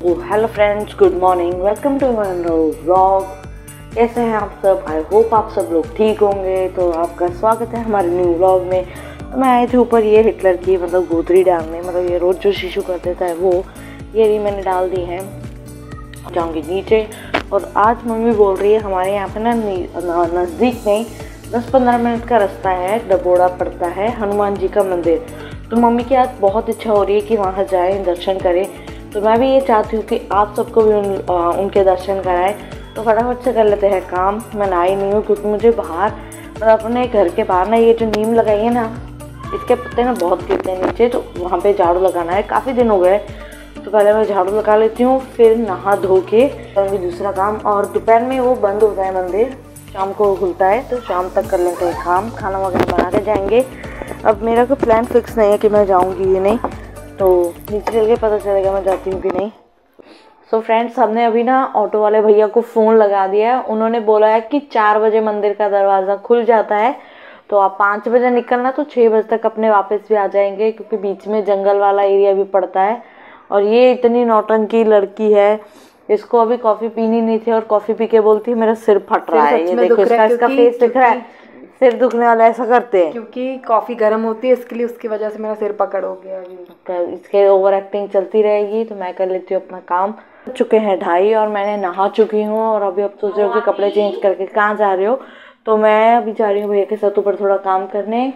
Hello friends, good morning, welcome to my vlog. कैसे हैं आप सब? आई होप आप सब लोग ठीक होंगे। तो आपका स्वागत है हमारे न्यू व्लॉग में। मैं आई थी ऊपर ये हिटलर की गोदरी डालने, ये रोज़ जो शिशु कर देता है वो ये मैंने डाल दी है। जाऊँगी नीचे और आज मम्मी बोल रही है हमारे यहाँ पे ना नज़दीक में 10-15 मिनट का रास्ता है, डबोड़ा पड़ता है हनुमान जी का मंदिर। तो मम्मी की आज बहुत इच्छा हो रही है कि वहाँ जाएं, दर्शन करें। तो मैं भी ये चाहती हूँ कि आप सबको भी उनके दर्शन कराएं। तो फटाफट से कर लेते हैं काम। मैं नहाई नहीं हूँ क्योंकि मुझे बाहर अपने घर के बाहर ना ये जो नीम लगाई है ना, इसके पत्ते ना बहुत गिरते हैं नीचे, तो वहाँ पे झाड़ू लगाना है। काफ़ी दिन हो गए, तो पहले मैं झाड़ू लगा लेती हूँ, फिर नहा धो के करूँगी दूसरा काम। और दोपहर में वो बंद होता है मंदिर, शाम को खुलता है, तो शाम तक कर लेते हैं काम। खाना वगैरह बना के जाएंगे। अब मेरा कोई प्लान फिक्स नहीं है कि मैं जाऊँगी या नहीं, तो नीचे चल के पता चलेगा मैं जाती हूँ कि नहीं। सो फ्रेंड्स, हमने अभी ना ऑटो वाले भैया को फ़ोन लगा दिया है। उन्होंने बोला है कि 4 बजे मंदिर का दरवाज़ा खुल जाता है, तो आप 5 बजे निकलना, तो 6 बजे तक अपने वापस भी आ जाएंगे, क्योंकि बीच में जंगल वाला एरिया भी पड़ता है। और ये इतनी नौटंकी लड़की है, इसको अभी कॉफ़ी पीनी नहीं थी और कॉफ़ी पी के बोलती है मेरा सिर फट रहा है। ये देखो इसका फेस दिख रहा है, सिर दुखने वाला ऐसा करते हैं क्योंकि कॉफ़ी गर्म होती है, इसके लिए उसकी वजह से मेरा सिर पकड़ हो गया। इसके ओवर एक्टिंग चलती रहेगी, तो मैं कर लेती हूँ अपना काम। चुके हैं 2:30 और मैंने नहा चुकी हूँ। और अभी अब सोच रहे हो कि कपड़े चेंज करके कहाँ जा रहे हो, तो मैं अभी जा रही हूँ भैया के साथ ऊपर थोड़ा काम करने।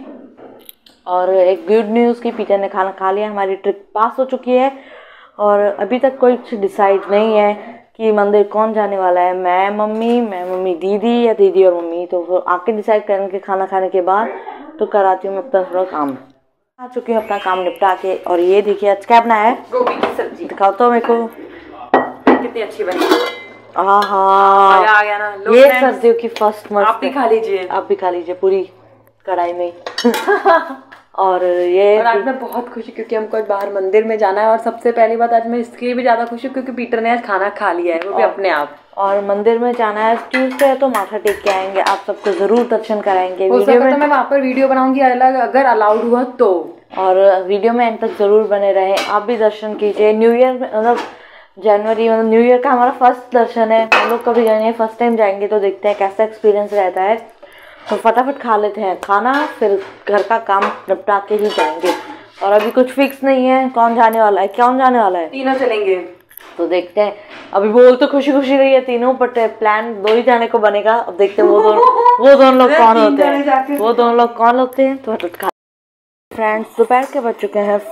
और एक गुड न्यूज़ की पीटर ने खाना खा लिया, हमारी ट्रिप पास हो चुकी है। और अभी तक कोई कुछ डिसाइड नहीं है कि मंदिर कौन जाने वाला है, मैं मम्मी दीदी या दीदी और मम्मी। तो आके डिसाइड करेंगे खाना खाने के बाद। तो कराती हूँ मैं अपना थोड़ा काम। आ चुकी हूँ अपना काम निपटा के। और ये देखिए आज क्या बनाया है, गोभी की सब्जी। दिखाओ तो मेरे को, कितनी अच्छी बनी। आहा, आ गया ना। ये सर्दियों की फर्स्ट मस्त। आप भी खा लीजिए, आप भी खा लीजिए पूरी कढ़ाई में। और ये और आज मैं बहुत खुश हूँ क्योंकि हमको आज बाहर मंदिर में जाना है। और सबसे पहली बात, आज मैं इसके लिए भी ज़्यादा खुश हूँ क्योंकि पीटर ने आज खाना खा लिया है, वो भी अपने आप। और मंदिर में जाना है, ट्यूसडे है, तो माथा टेक के आएंगे। आप सबको जरूर दर्शन कराएंगे। हो सका तो मैं वहाँ पर वीडियो बनाऊंगी अलग, अगर अलाउड हुआ तो। और वीडियो में एंड तक जरूर बने रहे। आप भी दर्शन कीजिए। न्यू ईयर में जनवरी न्यू ईयर का हमारा फर्स्ट दर्शन है। हम लोग कभी गए नहीं, फर्स्ट टाइम जाएंगे, तो देखते हैं कैसा एक्सपीरियंस रहता है। तो फटाफट खा लेते हैं खाना, फिर घर का काम निपटा के ही जाएंगे। और अभी कुछ फिक्स नहीं है कौन जाने वाला है, तीनों चलेंगे, तो देखते हैं। अभी बोल तो खुशी रही है तीनों, बट प्लान 2 ही जाने को बनेगा। अब देखते हैं वो दोनों लोग कौन होते हैं, तो फ्रेंड्स दोपहर के बज चुके हैं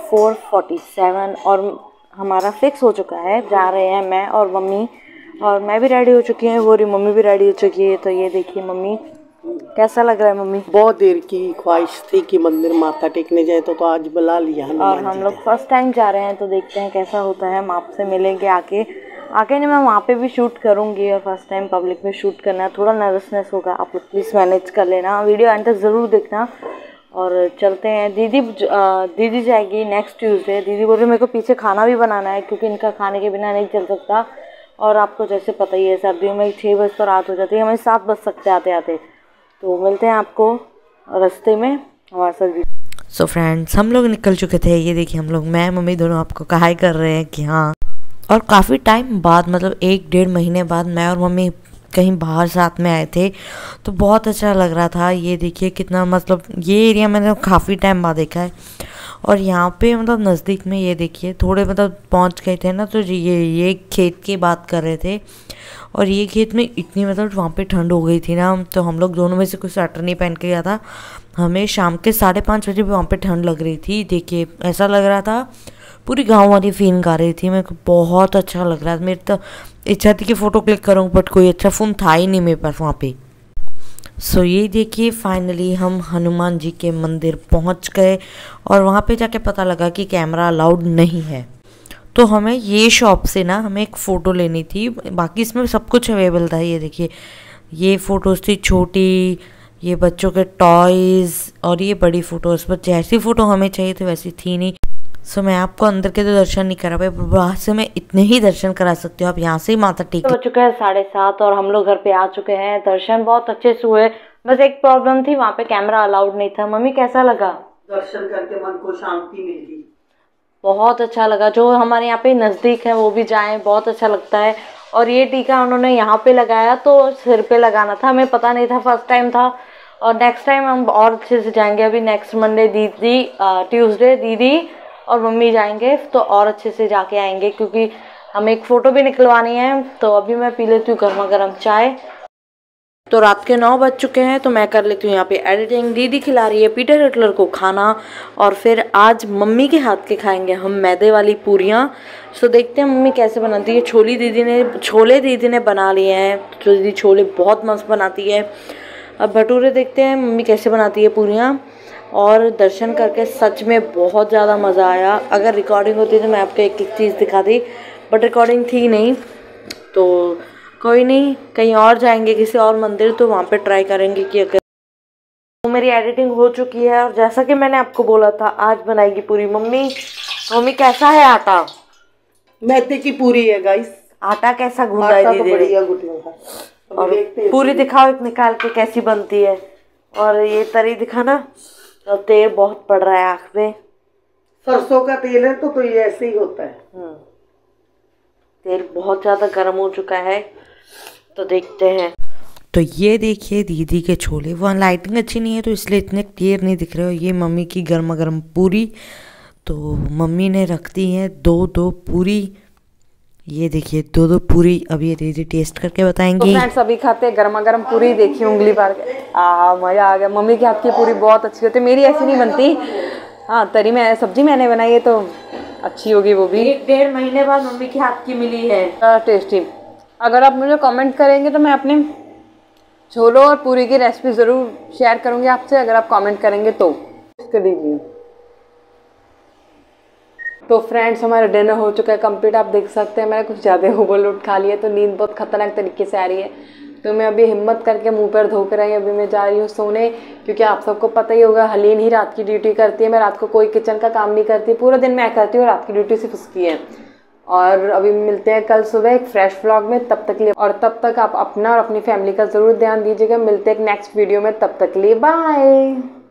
4:47 और हमारा फिक्स हो चुका है, जा रहे हैं मैं और मम्मी। और मैं भी रेडी हो चुकी हूँ, वो मम्मी भी रेडी हो चुकी है। तो ये देखिए मम्मी, कैसा लग रहा है मम्मी? बहुत देर की ख्वाहिश थी कि मंदिर माथा टेकने जाए, तो आज बुला लिया। और हम लोग फर्स्ट टाइम जा रहे हैं, तो देखते हैं कैसा होता है। हम आपसे मिलेंगे आके नहीं, मैं वहाँ पे भी शूट करूँगी। और फर्स्ट टाइम पब्लिक में शूट करना है, थोड़ा नर्वसनेस होगा, आप लोग प्लीज़ मैनेज कर लेना। वीडियो एंड तक ज़रूर देखना। और चलते हैं। दीदी जाएगी नेक्स्ट ट्यूसडे। दीदी बोल रही मेरे को पीछे खाना भी बनाना है, क्योंकि इनका खाने के बिना नहीं चल सकता। और आपको जैसे पता ही है, सर्दियों में 6 बजे तो रात हो जाती है, हमें 7 बज सकते आते आते। तो मिलते हैं आपको रास्ते में हमारे साथ। सो फ्रेंड्स, हम लोग निकल चुके थे। ये देखिए हम लोग, मैं मम्मी दोनों आपको हाय कर रहे हैं कि हाँ। और काफ़ी टाइम बाद, 1-1.5 महीने बाद मैं और मम्मी कहीं बाहर साथ में आए थे, तो बहुत अच्छा लग रहा था। ये देखिए कितना ये एरिया मैंने काफ़ी टाइम बाद देखा है। और यहाँ पे नज़दीक में ये देखिए थोड़े पहुँच गए थे ना, तो ये खेत की बात कर रहे थे। और ये खेत में इतनी वहाँ पे ठंड हो गई थी ना, तो हम लोग दोनों में से कोई स्वेटर नहीं पहन के गया था। हमें शाम के 5:30 बजे भी वहाँ पे ठंड लग रही थी। देखिए ऐसा लग रहा था पूरी गांव वाली फीलिंग आ रही थी। मेरे को बहुत अच्छा लग रहा था। मेरी तो इच्छा थी कि फ़ोटो क्लिक करूँ, बट कोई अच्छा फ़ोन था ही नहीं मेरे पास वहाँ पे। सो ये देखिए फाइनली हम हनुमान जी के मंदिर पहुँच गए। और वहाँ पे जाके पता लगा कि कैमरा अलाउड नहीं है। तो हमें ये शॉप से ना हमें एक फ़ोटो लेनी थी, बाकी इसमें सब कुछ अवेलेबल था। ये देखिए ये फ़ोटोज़ थी छोटी, ये बच्चों के टॉयज़, और ये बड़ी फ़ोटोज़। पर जैसी फ़ोटो हमें चाहिए थी वैसी थी नहीं। सो मैं आपको अंदर के तो दर्शन नहीं करा पाई, बाहर से मैं इतने ही दर्शन करा सकती हूँ। आप यहाँ से ही माथा टेक। हो चुका है 7:30 और हम लोग घर पे आ चुके हैं। दर्शन बहुत अच्छे से हुए, बस एक प्रॉब्लम थी, वहाँ पे कैमरा अलाउड नहीं था। मम्मी कैसा लगा? दर्शन करके मन को शांति मिल गई। बहुत अच्छा लगा। जो हमारे यहाँ पे नज़दीक है वो भी जाएं, बहुत अच्छा लगता है। और ये टीका उन्होंने यहाँ पे लगाया तो सिर पे लगाना था, हमें पता नहीं था, फर्स्ट टाइम था। और नेक्स्ट टाइम हम और अच्छे से जाएंगे। अभी नेक्स्ट मंडे दीदी ट्यूसडे दीदी और मम्मी जाएंगे तो और अच्छे से जाके आएंगे, क्योंकि हमें एक फ़ोटो भी निकलवानी है। तो अभी मैं पी लेती हूँ गर्मा गर्म चाय। तो रात के 9 बज चुके हैं, तो मैं कर लेती हूँ यहाँ पे एडिटिंग। दीदी खिला रही है पीटर हिटलर को खाना, और फिर आज मम्मी के हाथ के खाएंगे हम मैदे वाली पूरियाँ। सो देखते हैं मम्मी कैसे बनाती है। छोले दीदी ने बना लिए हैं, तो दीदी छोले बहुत मस्त बनाती है। अब भटूरे देखते हैं मम्मी कैसे बनाती है पूरियाँ। और दर्शन करके सच में बहुत ज़्यादा मज़ा आया। अगर रिकॉर्डिंग होती तो मैं आपको एक एक चीज़ दिखा दी, बट रिकॉर्डिंग थी नहीं, तो कोई नहीं, कहीं और जाएंगे किसी और मंदिर, तो वहाँ पे ट्राई करेंगे कि अगर। तो मेरी एडिटिंग हो चुकी है, और जैसा कि मैंने आपको बोला था आज बनाएगी पूरी मम्मी। मम्मी कैसा है आटा? मैदे की पूरी है गाइस। आटा कैसा गूंदा है दीदी? बढ़िया गुटियों का। और पूरी दिखाओ एक निकाल के कैसी बनती है। और ये तरी दिखाना। और तेल बहुत पड़ रहा है आँख में। सरसों का तेल है तो ये ऐसे ही होता है। तेल बहुत ज़्यादा गर्म हो चुका है, तो देखते हैं। तो ये देखिए दीदी के छोले, वहाँ लाइटिंग अच्छी नहीं है तो इसलिए इतने क्लियर नहीं दिख रहे हो। ये मम्मी की गर्मा गर्म पूरी, तो मम्मी ने रख दी है दो पूरी। ये देखिए दो पूरी। अब ये दीदी टेस्ट करके बताएंगी। तो फ्रेंड्स अभी खाते हैं गर्मा गर्म पूरी। देखिए उंगली पार के मज़ा आ गया। मम्मी के हाथ की पूरी बहुत अच्छी होती है, मेरी ऐसी नहीं बनती। हाँ, तरी में सब्जी मैंने बनाई है तो अच्छी होगी वो भी। 1-1.5 महीने बाद मम्मी के हाथ की मिली है, टेस्टी। अगर आप मुझे कमेंट करेंगे तो मैं अपने छोलों और पूरी की रेसिपी ज़रूर शेयर करूँगी आपसे, अगर आप कमेंट करेंगे तो। कर दीजिए। तो फ्रेंड्स हमारा डिनर हो चुका है कंप्लीट। आप देख सकते हैं मैंने कुछ ज़्यादा ओवरलोड खा लिया, तो नींद बहुत खतरनाक तरीके से आ रही है। तो मैं अभी हिम्मत करके मुंह पर धो कर आई, अभी मैं जा रही हूँ सोने, क्योंकि आप सबको पता ही होगा हलीन ही रात की ड्यूटी करती है। मैं रात को कोई किचन का काम नहीं करती, पूरा दिन मैं करती हूँ, रात की ड्यूटी सिर्फ उसकी है। और अभी मिलते हैं कल सुबह एक फ्रेश व्लॉग में। तब तक लिए, और तब तक आप अपना और अपनी फैमिली का ज़रूर ध्यान दीजिएगा। मिलते हैं एक नेक्स्ट वीडियो में, तब तक लिए बाय।